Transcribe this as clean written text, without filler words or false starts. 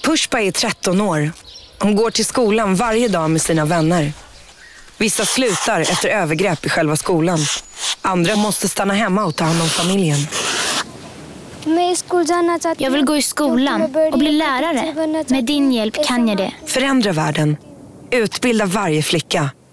Pushpa är 13 år. Hon går till skolan varje dag med sina vänner. Vissa slutar efter övergrepp i själva skolan. Andra måste stanna hemma och ta hand om familjen. Jag vill gå i skolan och bli lärare. Med din hjälp kan jag det. Förändra världen. Utbilda varje flicka.